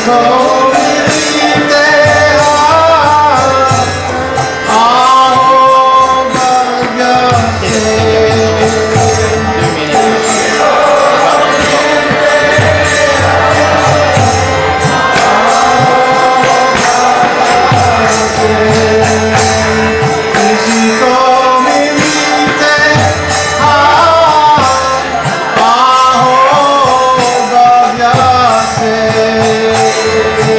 Aho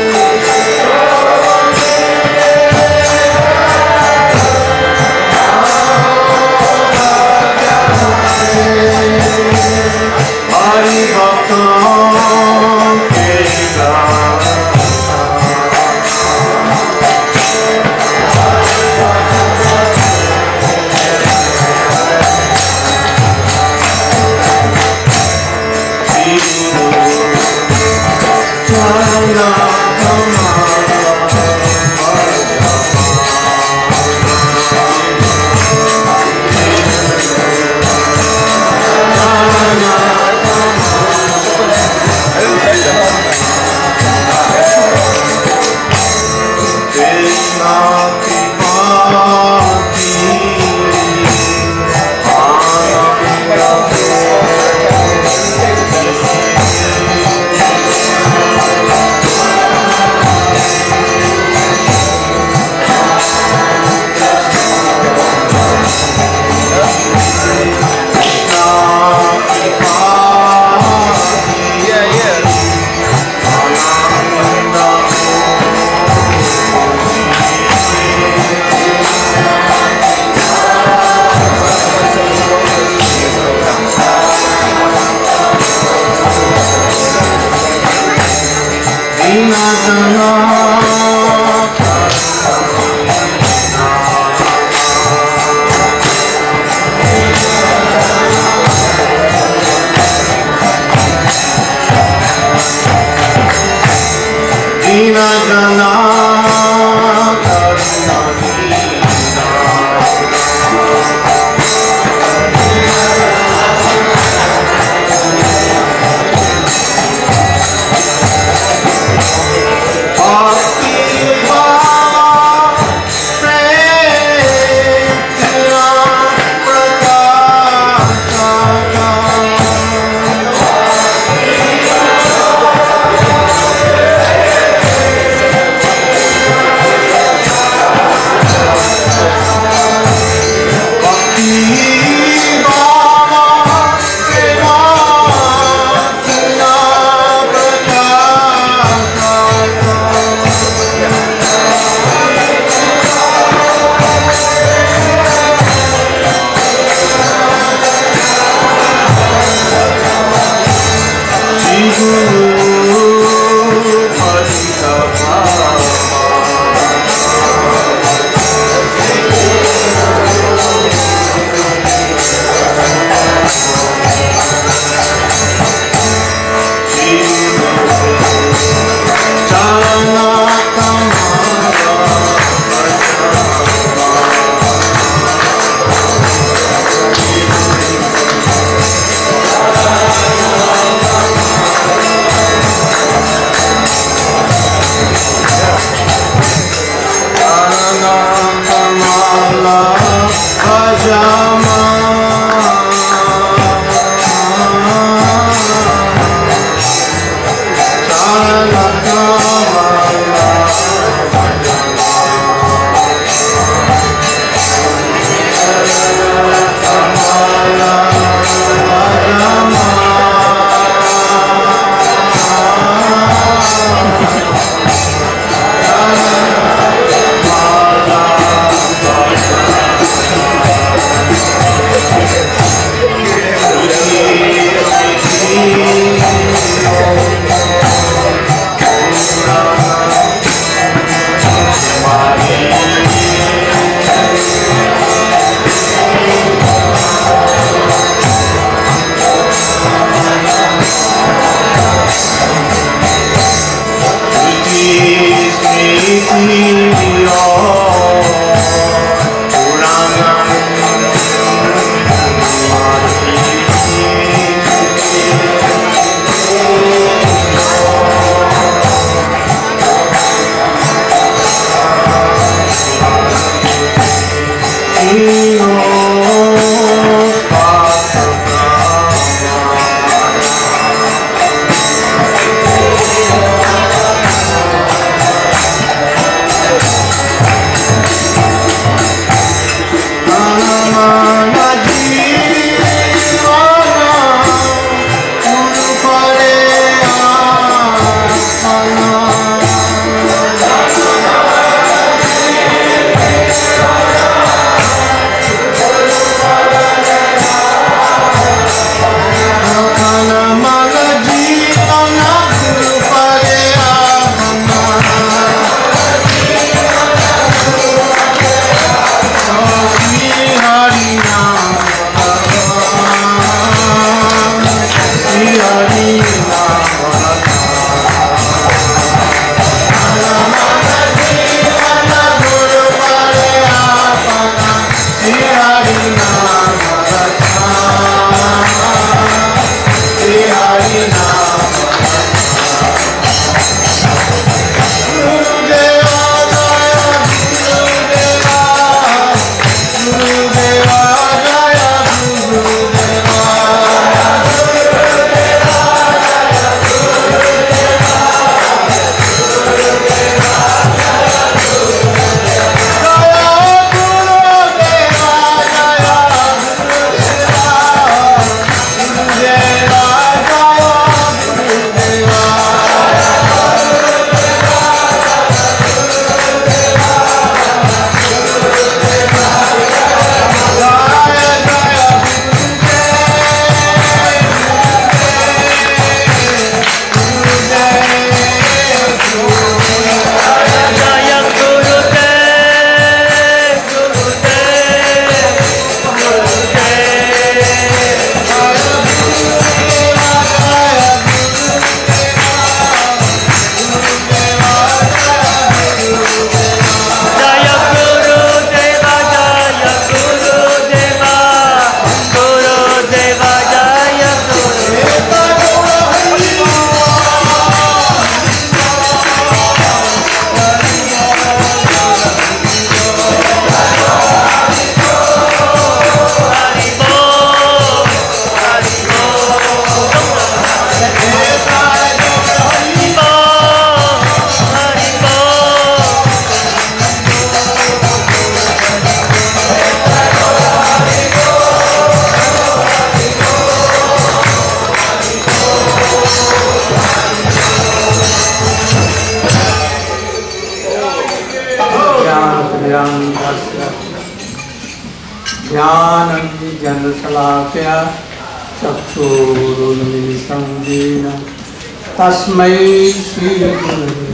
श्रीयन् शलाकया चक्षुरुन्मिलितं येन तस्मै श्रीगुरवे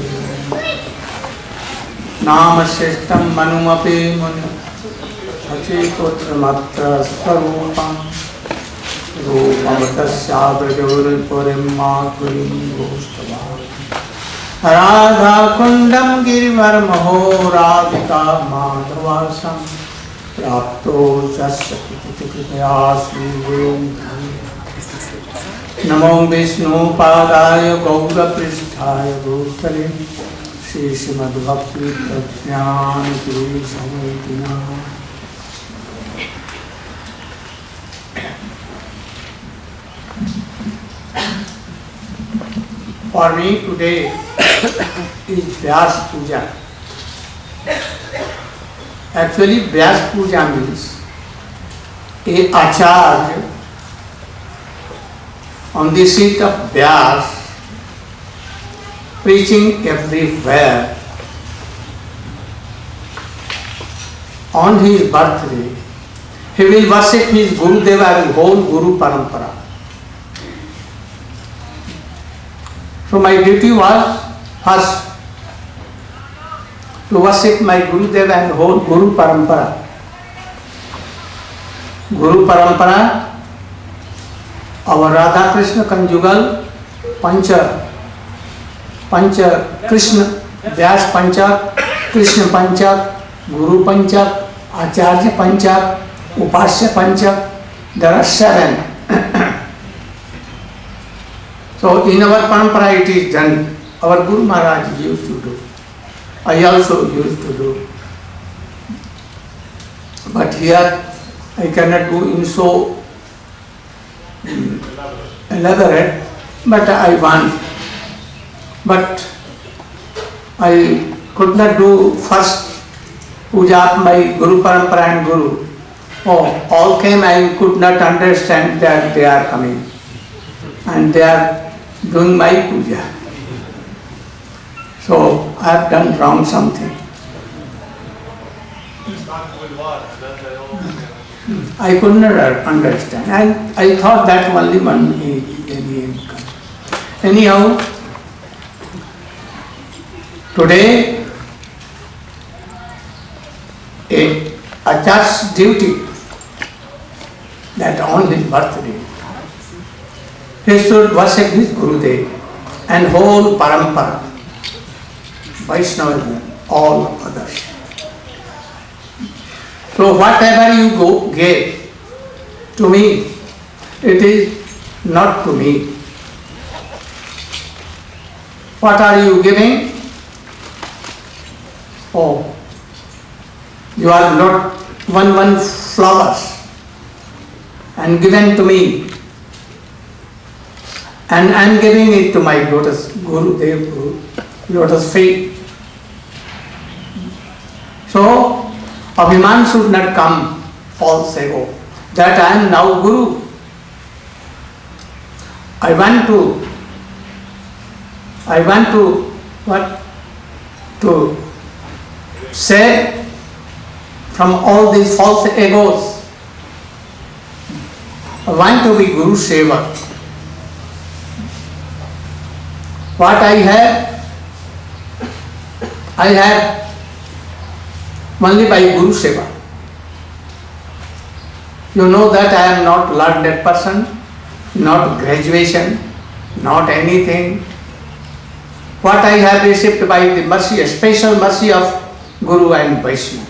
नामश्रेष्ठं मनुमपि मुनि अचिपुत्रमत्र स्वरूपं रूपं तस्याव्रजोर्पुरीं मातुरीं गोष्ठवान् राधाकुण्डं गिरिवरमहो राधिका माधवासं प्राप्तो कृपया श्रीगुरुं नमो विष्णुपादाय गौरपृष्ठाय भूतले श्रीमद्भक्तिप्रज्ञानपुरीशमेतिना For me today is Vyas Puja. Actually, Vyas Puja means a Acharya on the seat of Vyas, preaching everywhere. On his birthday, he will worship his Gurudeva and whole Guru Parampara. So my duty was first to worship my Gurudeva and whole Guru Parampara. Guru Parampara, our Radha Krishna conjugal Pancha Krishna, Vyas Pancha, Krishna Pancha, Guru Pancha, Acharya Pancha, Upasya Pancha, there are 7. So in our parampara it is done. Our Guru Maharaj used to do. I also used to do. But here I cannot do in so elaborate, but I want. But I could not do first puja of my Guru Parampara and Guru. Oh, all came, I could not understand that they are coming. And they are doing my puja. So I have done wrong something. I could not understand. And I thought that only one alien come. Anyhow, today a Acharya's duty that on his birthday he should worship his Gurudev and whole parampara, Vaishnava, all others. So whatever you gave to me, it is not to me. What are you giving? Oh, you are not one flowers and given to me. And I am giving it to my lotus Gurudev, lotus feet. So, Abhiman should not come, false ego, that I am now Guru. I want to what? To save from all these false egos. I want to be Guru Seva. What I have only by Guru Seva. You know that I am not learned person, not graduation, not anything. What I have received by the mercy, a special mercy of Guru and Vaishnava.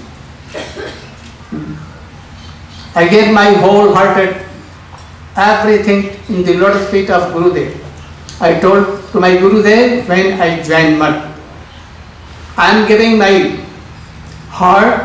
I gave my wholehearted everything in the lotus feet of Gurudev. I told to my Gurudev when I joined Math, I am giving my heart,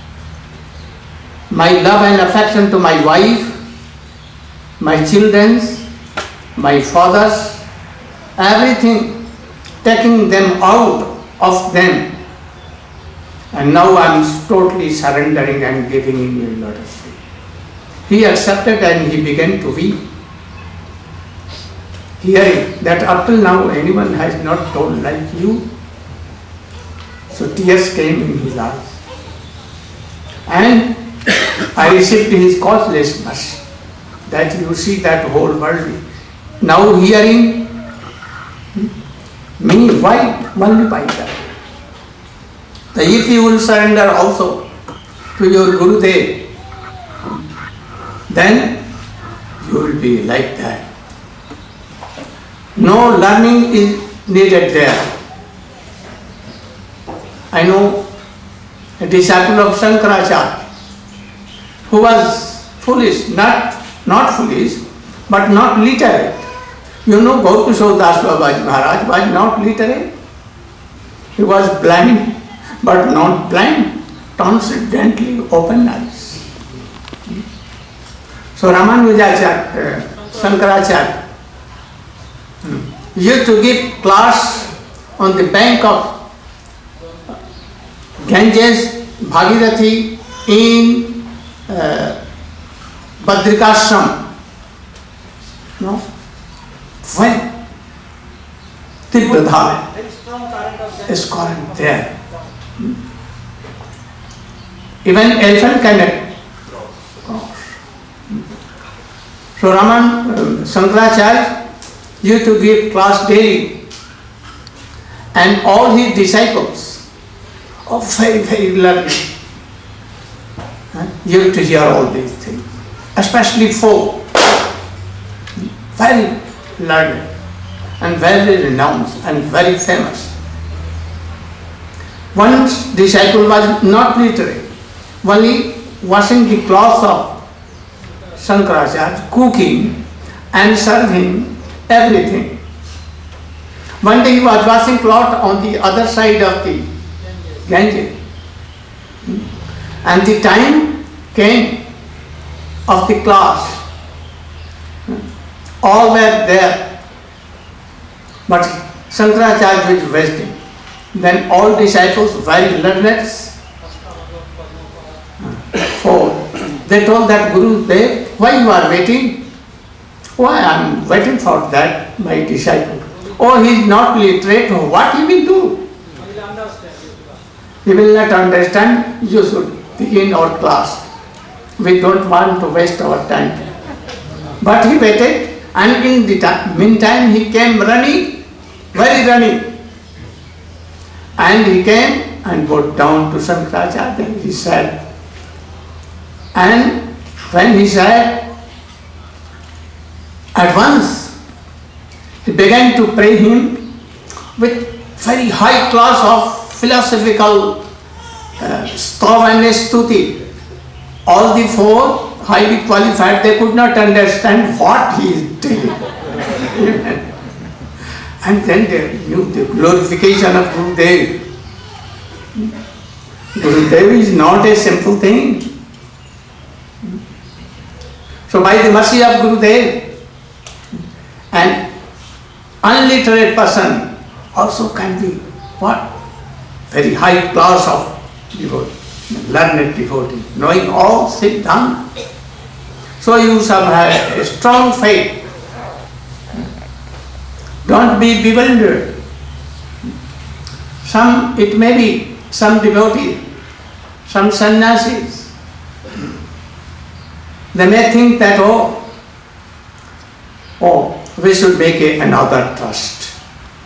my love and affection to my wife, my children, my fathers, everything, taking them out of them. And now I am totally surrendering and giving in your lotus feet. He accepted and he began to weep. Hearing that up till now anyone has not told like you. So tears came in his eyes. And I received his causeless mercy. that you see that whole world. Now hearing me, why? Only by that. So if you will surrender also to your Gurudev, then you will be like that. No learning is needed there. I know a disciple of Shankaracharya who was foolish, not foolish, but not literate. You know, Gaur Das Babaji Maharaj was not literate. He was blind, but not blind, transcendently open eyes. So Ramanujacharya, Shankaracharya used to give class on the bank of Ganges, Bhagirathi in Badrikashram. No? When Tibbadha is current there. Even elephant cannot cross. So Raman Shankaracharya used to give class daily, and all his disciples are very, very learned. Used to hear all these things, especially four, very learned and very renowned and very famous. One disciple was not literate, only washing the clothes of Shankaracharya, cooking and serving everything. One day he was washing cloth on the other side of the Ganges, and the time came of the class. All were there, but Shankaracharya was wasting. Then all disciples, very learned, they told that Gurudev, why you are waiting? Why I am waiting for that, my disciple. Oh, he is not literate, what he will do? He will not understand, you should begin our class. We don't want to waste our time. But he waited, and in the meantime he came running, very running. And he came and got down to Shankaracharya, then he said. And when he said, at once he began to pray him with very high class of philosophical stav and stuti. All the four highly qualified, they could not understand what he is doing. And then they knew the glorification of Gurudev. Gurudev is not a simple thing. So by the mercy of Gurudev, an unliterate person also can be what? Very high class of devotee, learned devotee, knowing all Siddhanta. So you shall have a strong faith. Don't be bewildered. It may be some devotees, some sannyasis. They may think that, we should make another trust.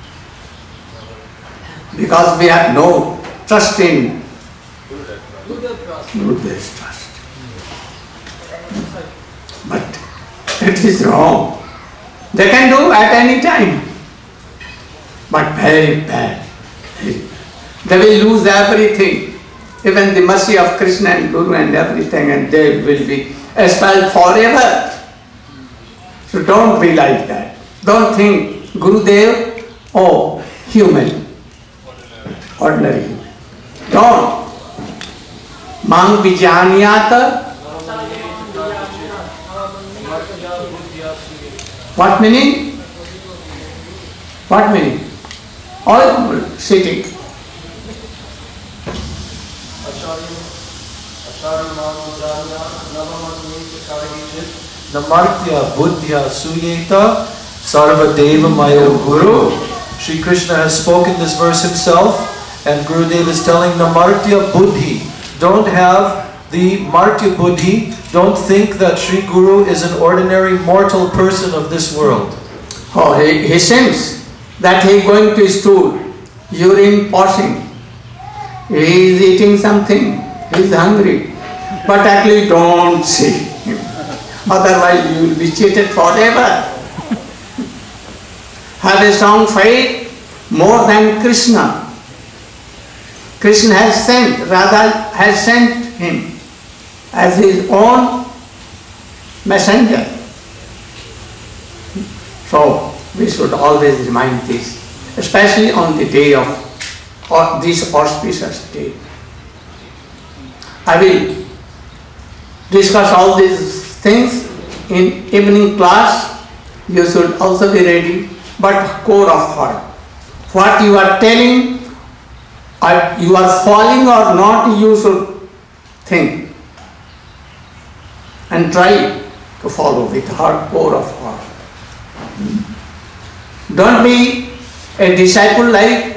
Because we have no trust in Buddha's trust. But it is wrong. They can do at any time. But very bad. They will lose everything. Even the mercy of Krishna and Guru and everything, and they will be expelled forever. So don't be like that. Don't think Gurudev, human, ordinary human. Don't. Mang vijnaniyata. What meaning? What meaning? All sitting. Namartya buddhya suyeta sarvadeva mayo guru. Sri Krishna has spoken this verse himself, and Gurudev is telling Namartya buddhi. Don't have the Martya Buddhi don't think that Sri Guru is an ordinary mortal person of this world. Oh, he thinks that he is going to stool, urine passing. He is eating something, he is hungry. But actually don't see him. Otherwise you will be cheated forever. Have a strong faith more than Krishna. Krishna has sent, Radha has sent him as his own messenger. So we should always remind this, especially on the day of this auspicious day. I will discuss all these things in evening class. You should also be ready, but core of heart. What you are telling, you are following or not, you should think and try to follow with heart, core of heart. Don't be a disciple like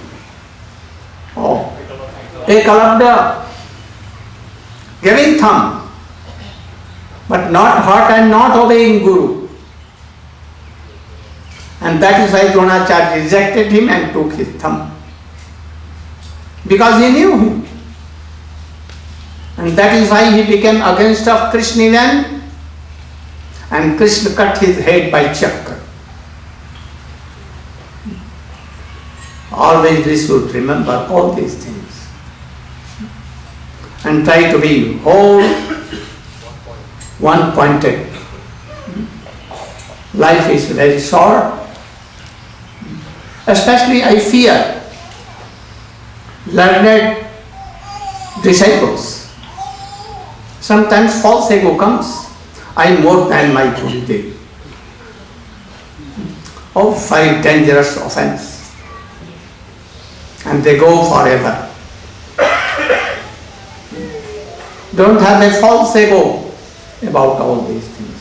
Ekalabda, giving thumb, but not heart and not obeying Guru. And that is why Dronacharya rejected him and took his thumb. Because he knew him. And that is why he became against of Krishna then, and Krishna cut his head by chakra. Always we should remember all these things and try to be whole, one-pointed. Life is very short. Especially I fear learned disciples. Sometimes false ego comes. I am more than my Gurudev. Oh, very dangerous offense. And they go forever. Don't have a false ego about all these things.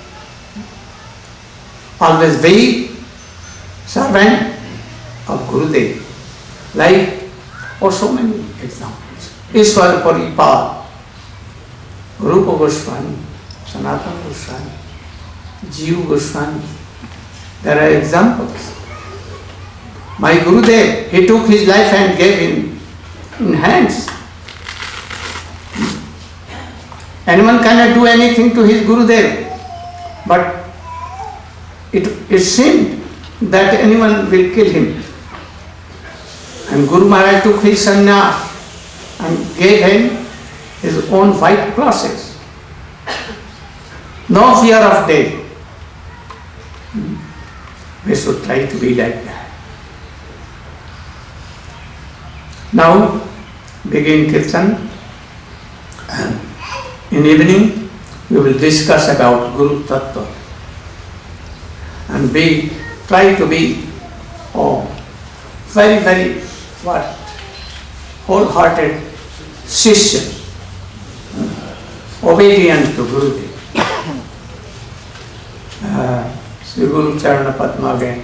Always be servant of Gurudev. Like, so many examples. Ishwar Paripal, Rupa Goswami, Sanatana Goswami, Jiva Goswami. There are examples. My Gurudev, he took his life and gave him in hands. Anyone cannot do anything to his Gurudev, but it seemed that anyone will kill him. And Guru Maharaj took his sannyas and gave him his own white clothes. No fear of death. We should try to be like that. Now, begin Kirtan, and in evening we will discuss about Guru Tattva and try to be very, very wholehearted Shishya, obedient to Gurudev. Sri Guru Charana Padma again.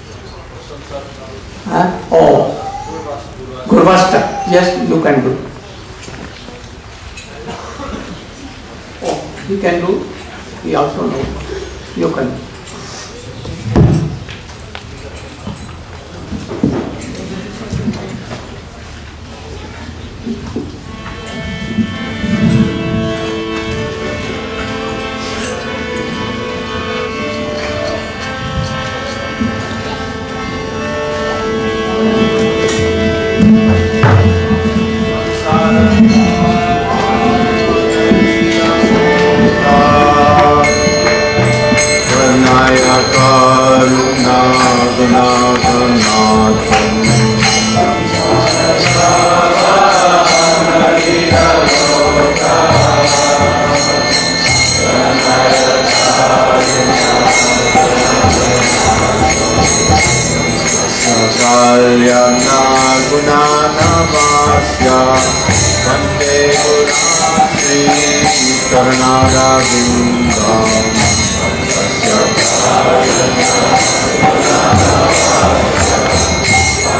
Gurvasta, yes, you can do. He can do, he also knows. You can do.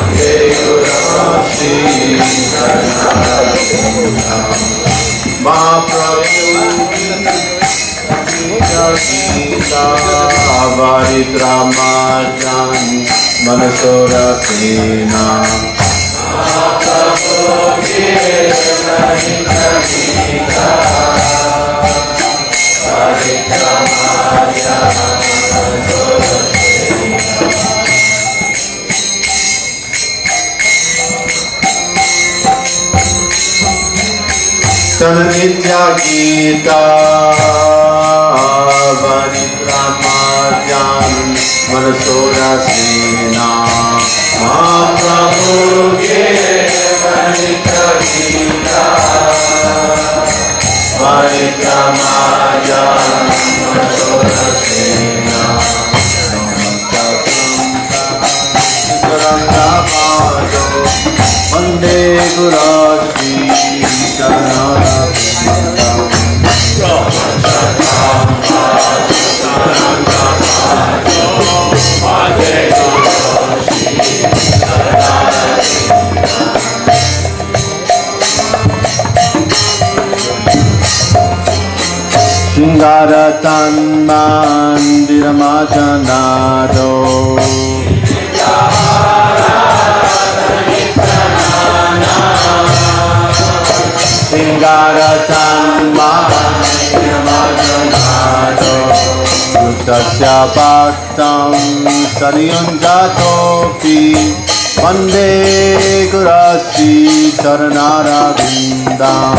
Bye. Avaritramajan Manasorasena Tanitya Gita Avaritramajan Manasorasena Mahaprabhu ke Tanitya Gita Avaritramajan Manasorasena Sarangamado Vande Gurashri Shingaratan Mandiramajanado Shingaratan Mandiramajanado Yutasya Bhaktam Sariyunjatopi Vande Gurasi Charanarabindam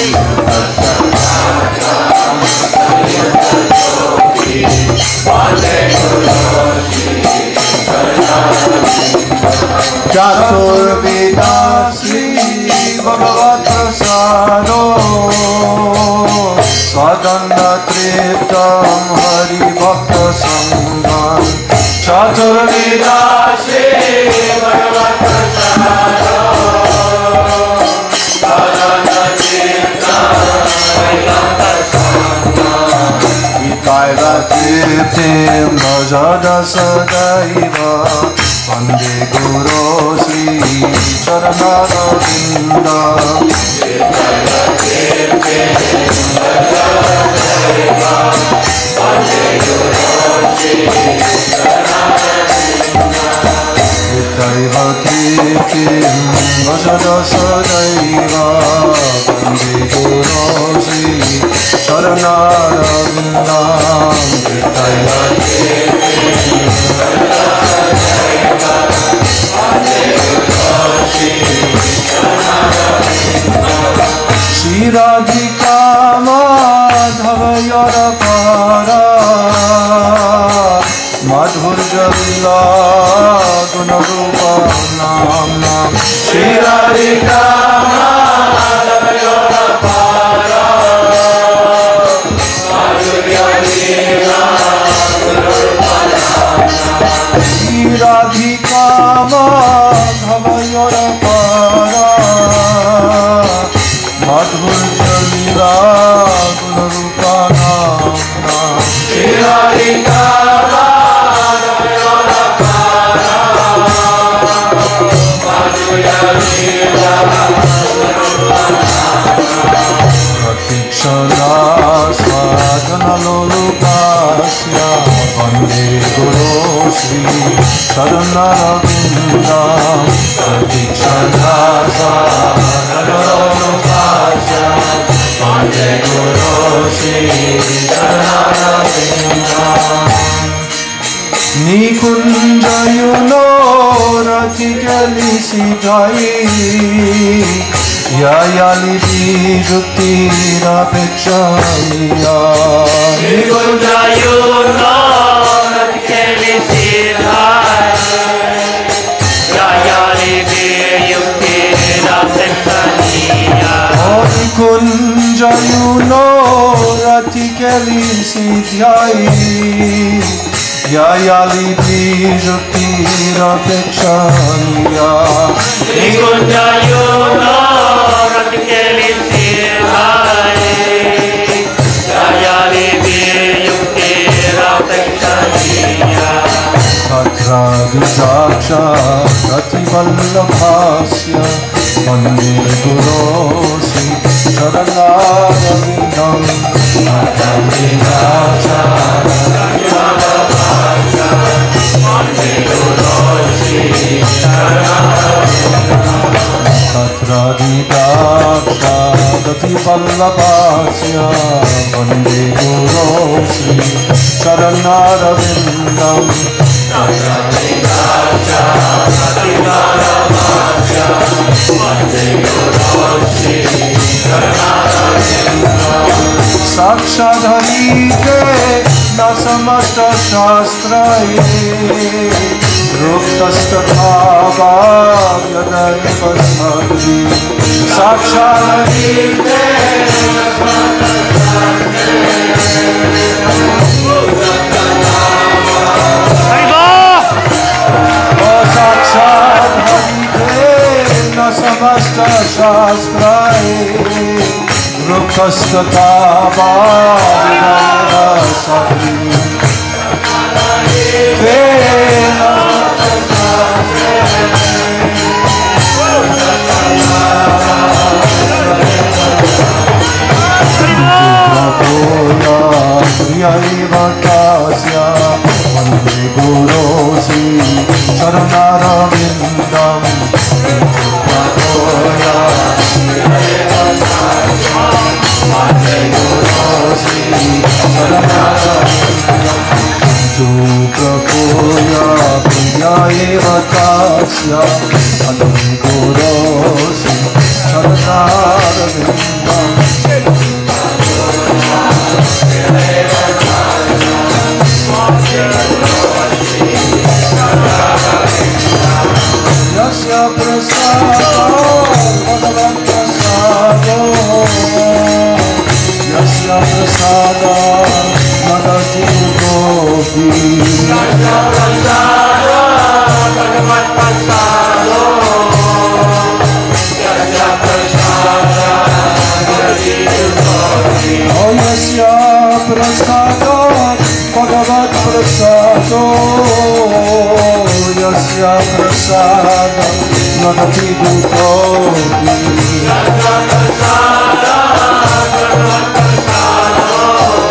Chaturveda Sri Bhagavat Prasado Sadhana Triptam Hari Bhakta Sangam Chaturveda Sri Bhagavat Prasado Sadhana Triptam Hari Bhakta Sangam Itaiva Triptim Bhajada Sadaiva Vande Guru Sri Charanaravinda Itaiva Triptim Bhajada Sadaiva Vande Guru Sri Charanaravinda Itaiva Triptim Bhajada Sadaiva Vande Guru Sri Charanaravinda Itaiva Triptim Bhajada Sadaiva Vande Guru Sri Charanaravinda Shri Radhika Madhava Yarapara Madhurya Lila Gunarupa Nam Shri Radhika Madhava Yarapara Madhurya Lila Gunarupa Nam Shri Radhika Madhava Yarapara Madhurya Lila Gunarupa Nam Shri Radhika Pratikshana sadhana lolupasya Vande Guru Sri Charanaravinda Pratikshana sadhana lolupasya Vande Guru Sri Charanaravinda Nikunjayuno Ratikali Sidhai Yayali Jukti Rapekshaniya Nikunjayuno Ratikali Sidhai Yayali Jukti Rapekshaniya Nikunjayuno Ratikali Sidhai Yayali Jukti Rapekshaniya Nikunjayuno Ratikali Sidhai Yayali Jukti Rapekshaniya Tatra Saksha Rati Vallabhasya Vande Guru Sri Charanarvindam Rati Saksha Rati Vallabhasya Vande Guru Sri Charanarvindam Rati Saksha Rati Vallabhasya Vande Guru Sri Charanarvindam Sakshadhari ke na samasta shastra Ruktastatthava yadani vasmadhi Sakshadhari ke na samasta Samasta Shastrai Rukhastatthava Vidavasati Vena Priyaivatasya Vande Guru Sri Charanarvindam Prapoya Priyayevatasya Vande Guru Sri Charanarvindam Yasya prasada Bhagavan prasado Yasya prasada Madati gopi Yasya prasada Bhagavan prasado Yasya prasada Madati gopi Oh Yasya prasada Bhagavan prasado Yasya prasada Madati gopi Yasya prasada Bhagavan prasado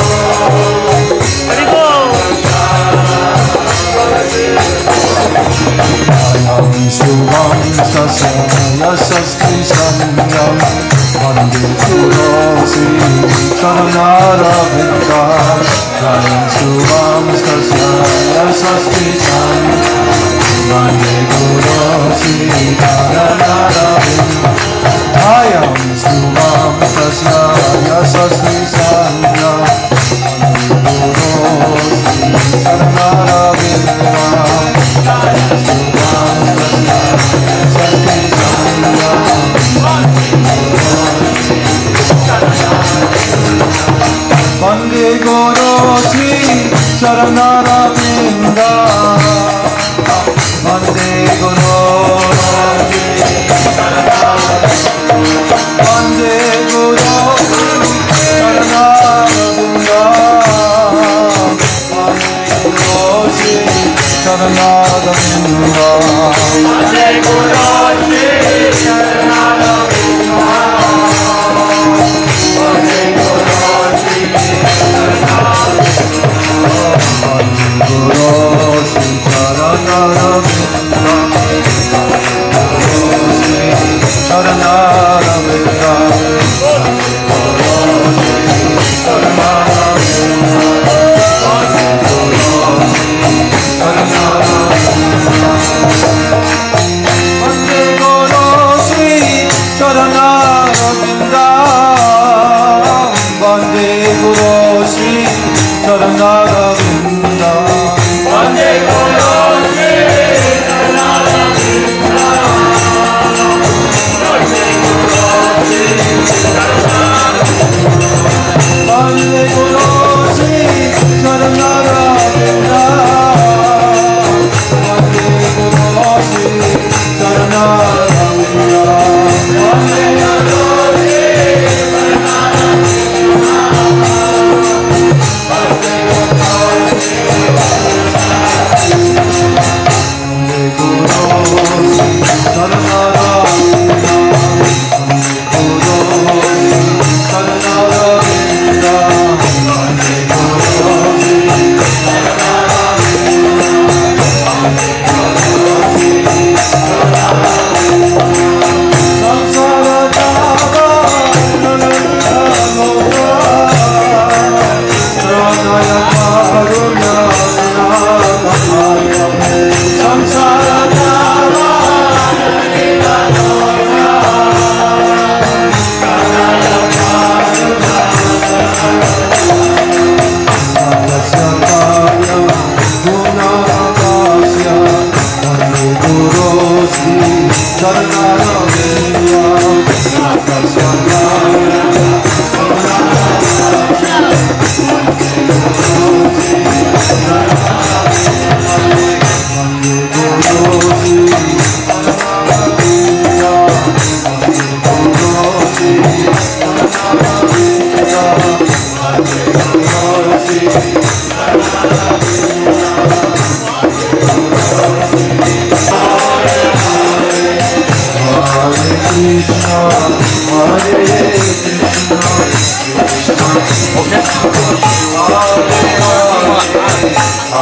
Ayam Shubham Sasya Sastri Sanyam Vande Guru Sri Charanarvindam Ayam Shubham Sasya Sastri Sanyam Vande Guru Sri Charanarvindam Ayam Shubham Sasya Sastri Sanyam Vande Guru Sri Charanarvindam Vande Guru Sri Charanarvindam Vande Guru Sri Charanarvindam Vande Guru Sri Charanarvindam Vande Guru Sri Charanarvindam Vande Guru Sri Charanarvindam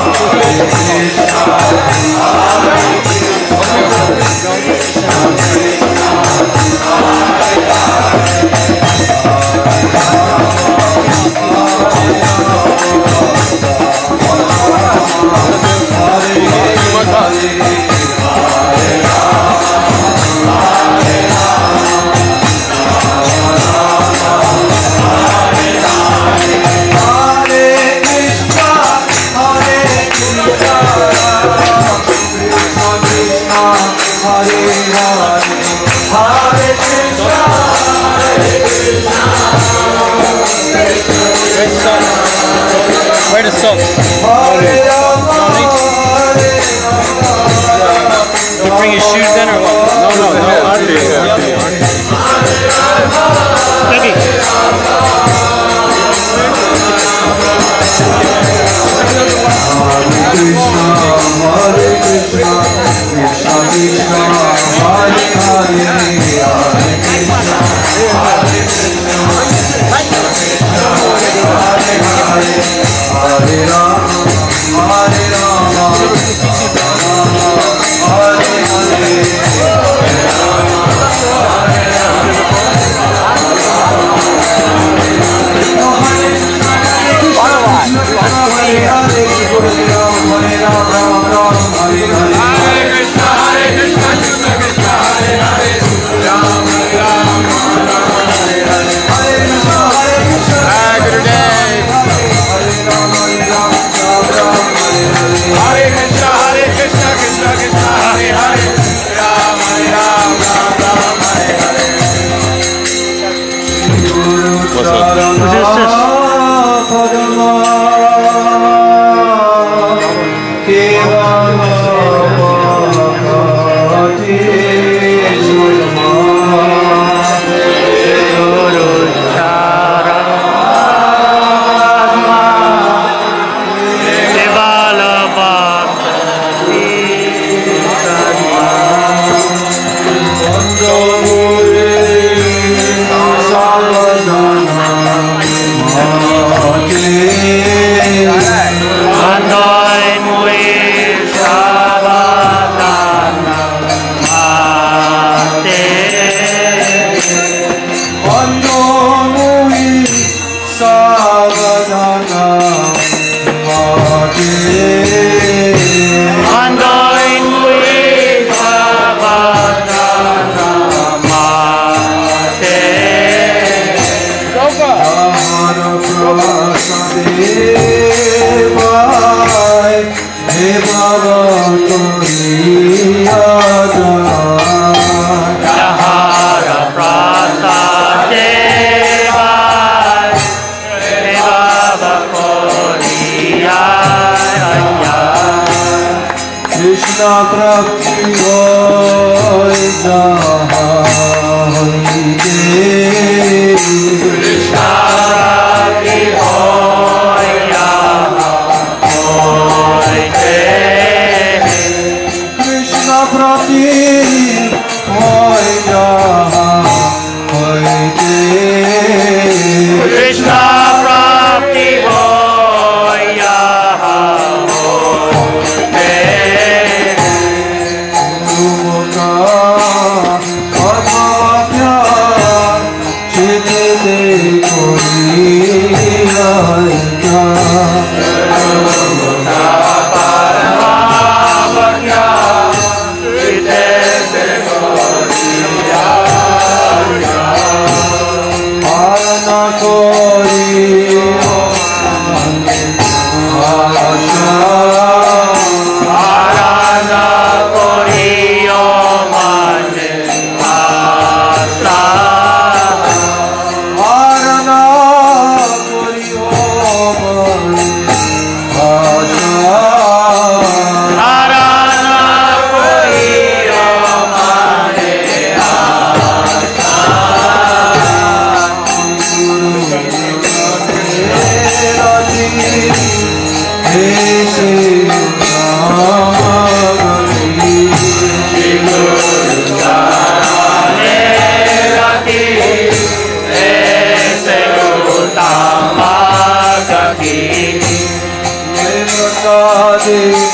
Where the socks? You bring your shoes in or what? No. Baby. Hare Krishna, Krishna Krishna, Hare Hare, Hare Krishna, Hare Krishna, Hare Rama, Hare Rama, Hare Hare. Krishna Prabhu Hoy Krishna Krishna Prabhu Hoy Krishna Hare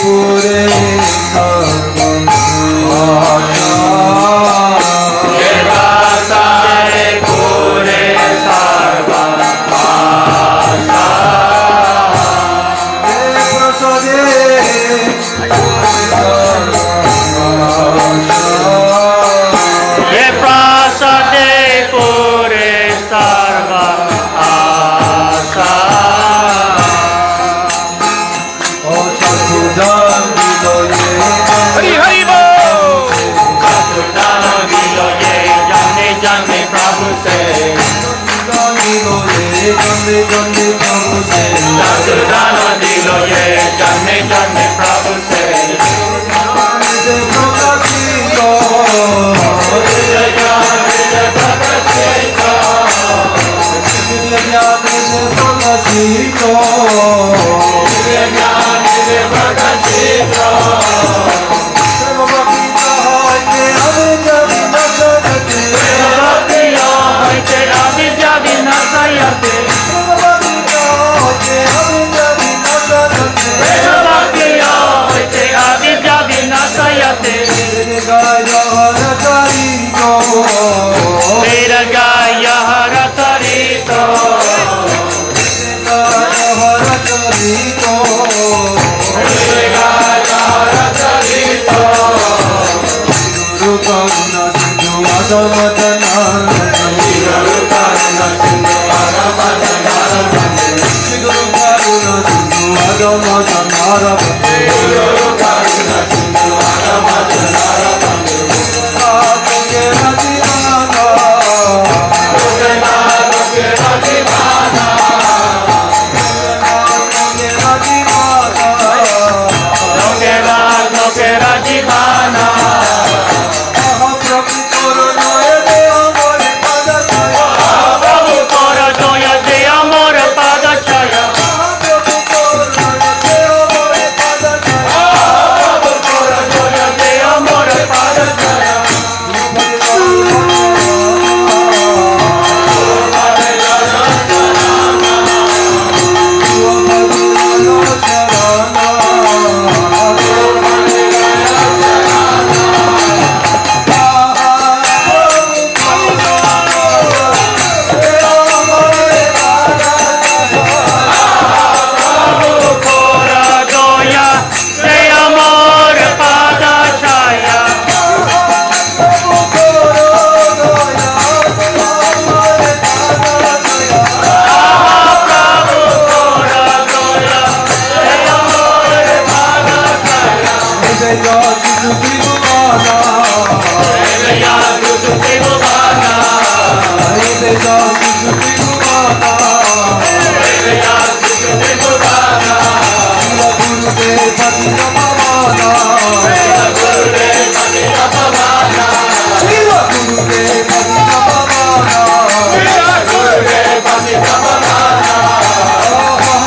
pure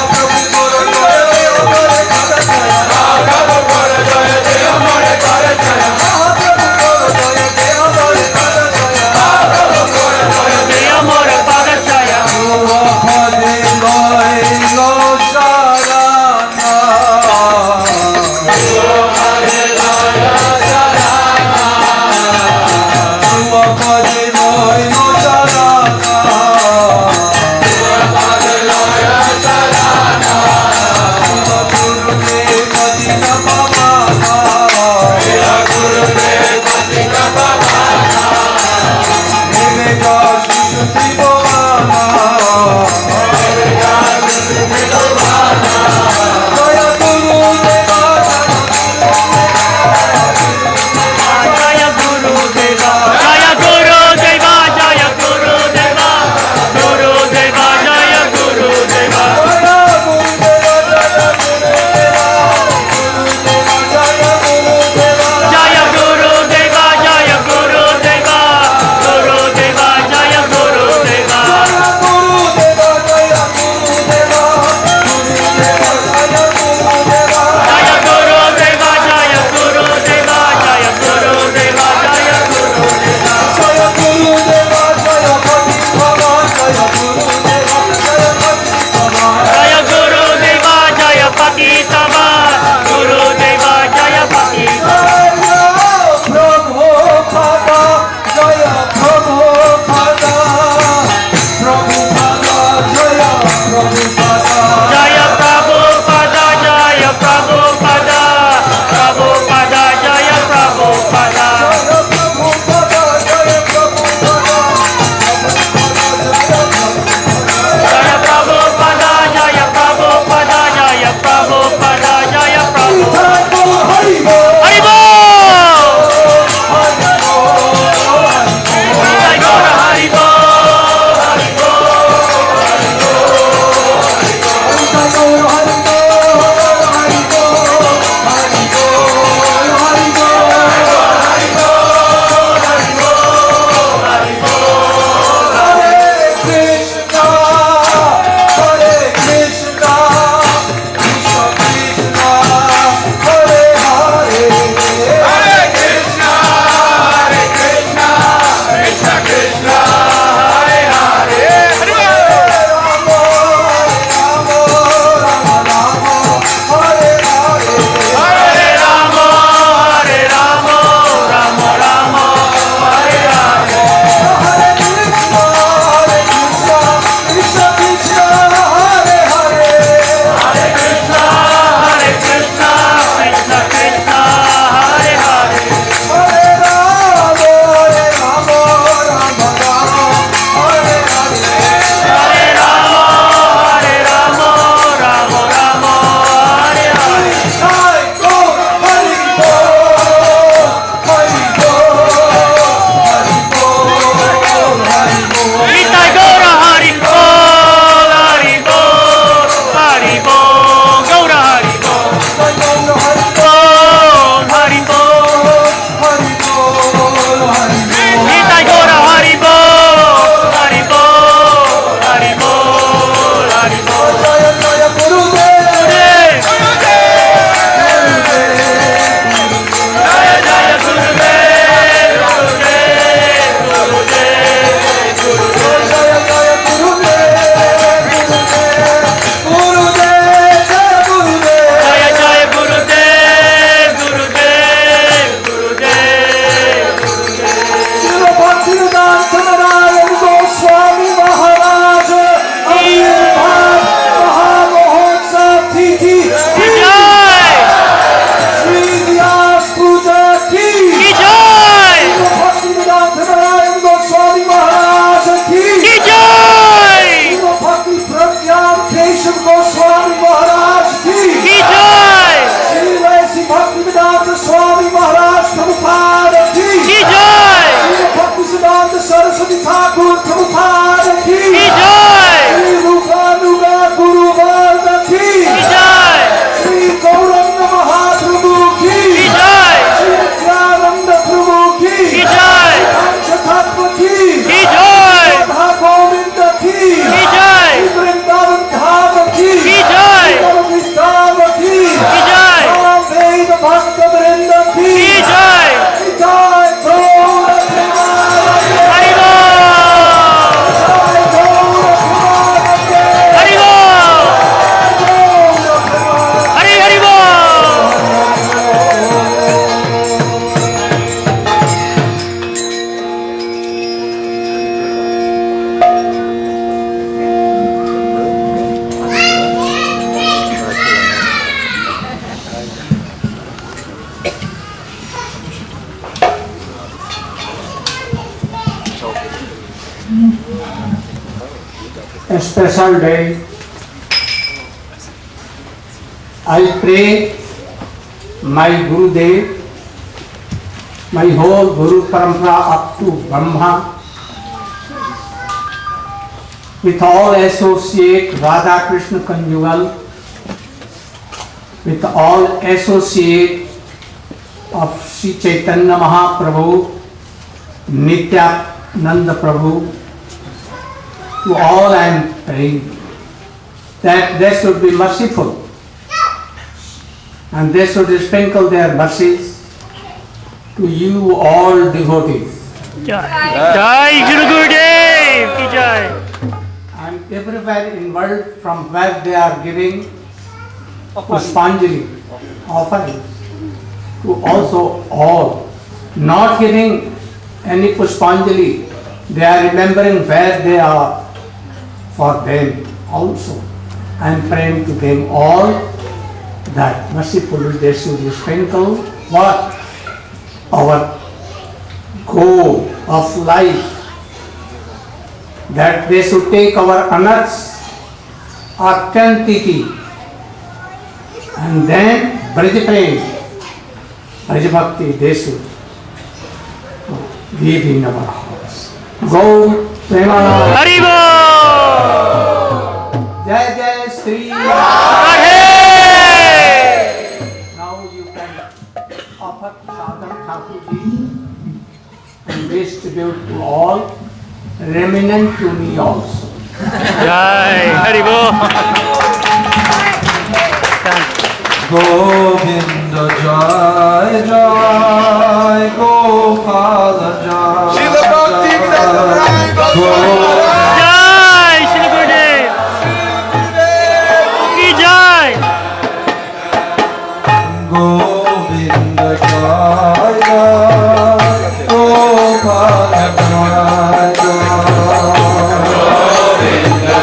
Jaya Hari Bol. Nitai Gaura Hari Bol. Hari Bol. Hari Bol. Hari Bol. Jaya Jaya Gurudev. Jaya Jaya Gurudev. Jaya Jaya Saraswati Thakur Prabhupada ki Jai! Shri Rupanuga Guru Varga ki Jai! Shri Gauranga Mahaprabhu ki Jai! Shri Nityananda Prabhu ki Jai! Panchatattva ki Jai! Radha Govinda ki Jai! Shri Vrindavan Dhama ki Jai! Vrindavan ki Jai! Veda Bhakta Vrinda ki Jai! Jai Gaura Hari Bol! Hari Bol! Hari Bol! A special day. I pray my Gurudev, my whole Guru Parampara up to Brahma, with all associate Radha Krishna conjugal, with all associate of Sri Chaitanya Mahaprabhu, Nityananda Prabhu, to all I am praying that they should be merciful and they should sprinkle their mercies to you all devotees. Jai Guru Gurudev ki Jai! And everywhere in world from where they are giving Pushpanjali offerings to also all, not giving any Pushpanjali, they are remembering where they are for them also. I am praying to them all that mercifully they should sprinkle what? Our goal of life, that they should take our anarths, authenticity, and then Braj Prem, Braj Bhakti, they should live in our house. Go Premanand. Hari Bol! Jai Jai Sri. Radhe! Now you can offer Sadham Thakurji and distribute to all, remnant to me also. Jai Hari Bol! Govinda Jai Jai Gopala Jai Srila Bhaktivedanta Rai Jai Shri Gurudev ki Jai! Govinda Jai Jai Gopala Jai Govinda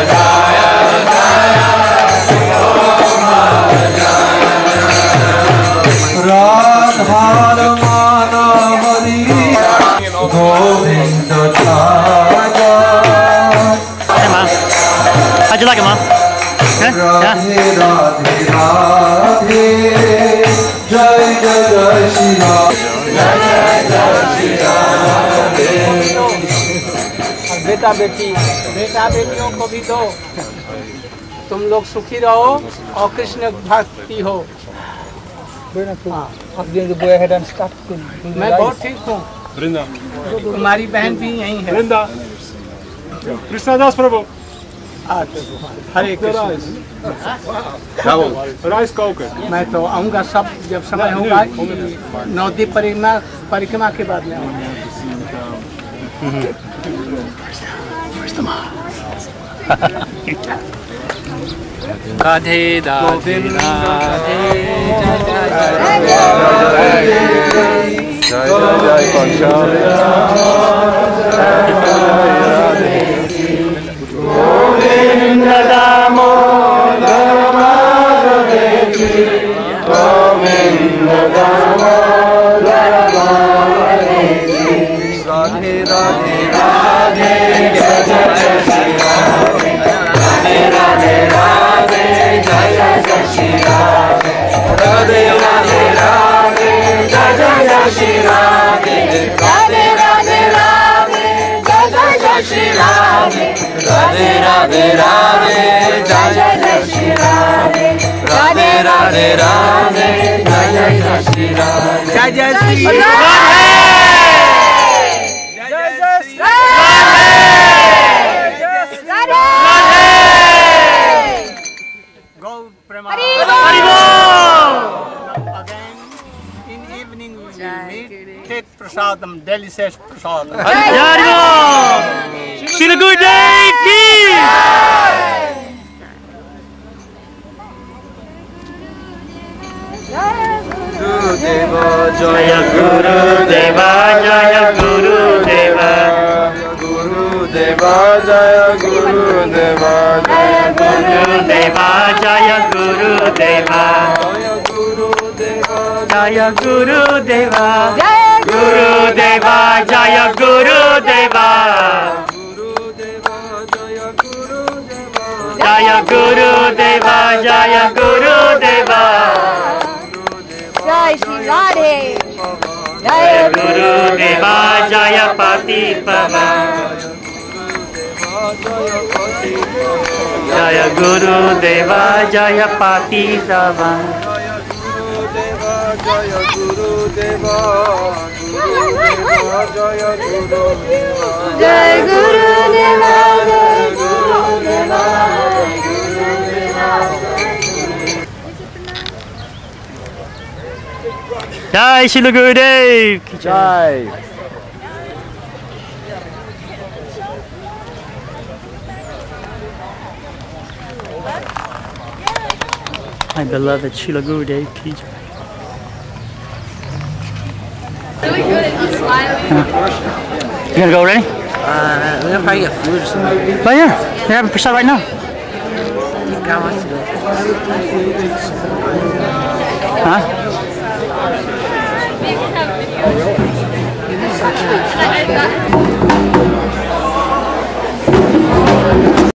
Radha Ramana Hari Govinda Jai Jai Hey, Mom. How'd you like it, Mom? Good? Yeah? Radhe Radhe Radhe Jai Jai Jai Shri Ram बेटा बेटियों को भी दो, तुम लोग सुखी रहो और कृष्ण भक्ति हो। Go ahead and start to do the मैं rice. बहुत ठीक हूँ। Brinda. तुम्हारी बहन भी यहीं है। Brinda. Krishnadas Prabhu. हरे कृष्ण। Rice coke. मैं तो आऊँगा सब जब समय होगा। नवद्वीप परिक्रमा के बाद में आऊँगा। राधे राधे राधे गोविंद दामोदर माधवे गोविंद दामोदर माधवे राधे राधे राधे जय जय श्री राधे राधे राधे जय जय श्री राधे राधे राधे राधे जय जय श्री राधे राधे राधे राधे जय जय श्री राधे राधे राधे राधे जय जय श्री राधे राधे राधे राधे जय जय श्री राधे जय जय Shri Take prasadam, delicious prasadam. Shri Gurudev ki Gurudeva Jaya Gurudeva Jaya Gurudeva Gurudeva Jaya Gurudeva Jaya Gurudeva Jaya Gurudeva Jaya Gurudeva Gurudeva Jaya Gurudeva Jaya Gurudeva Jaya Gurudeva Jai Shri Radhe Jaya Gurudeva Jaya Pati Pava Jaya Gurudeva Jaya Pati Pava Jaya Gurudeva Jaya Gurudeva Jai Gurudeva Jai Shri Gurudev ki Jai My beloved Srila Gurudev ki jai. Really good at you smiling. You gonna go already? We're gonna probably get food or something. Right here. They're having prasad right now. God wants to go. Huh? And I got